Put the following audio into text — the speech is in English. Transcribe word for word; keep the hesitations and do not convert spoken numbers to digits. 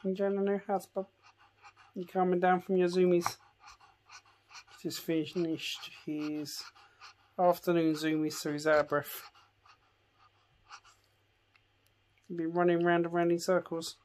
You enjoying the new house, Bob? You calming down from your zoomies? Just finished his afternoon zoomies, so he's out of breath. He's been running round and round in circles.